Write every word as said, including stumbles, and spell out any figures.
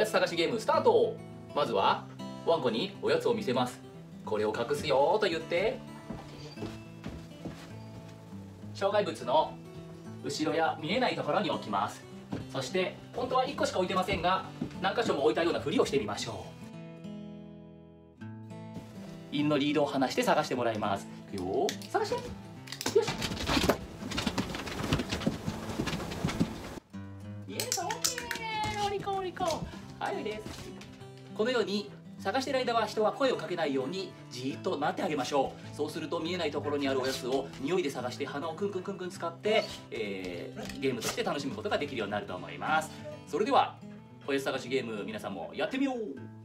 つ探しゲームスタート。まずはワンコにおやつを見せます。これを隠すよと言って障害物の後ろや見えないところに置きます。そして本当はいっこしか置いてませんが何箇所も置いたようなふりをしてみましょう。印のリードを離して探してもらいます。いくよ、探して。よし、イエス、オッケー、お利口お利口。はい、です。このように探している間は人は声をかけないようにじーっと待ってあげましょう。そうすると見えないところにあるおやつを匂いで探して鼻をクンクンクンクン使って、えー、ゲームとして楽しむことができるようになると思います。それではおやつ探しゲーム、皆さんもやってみよう。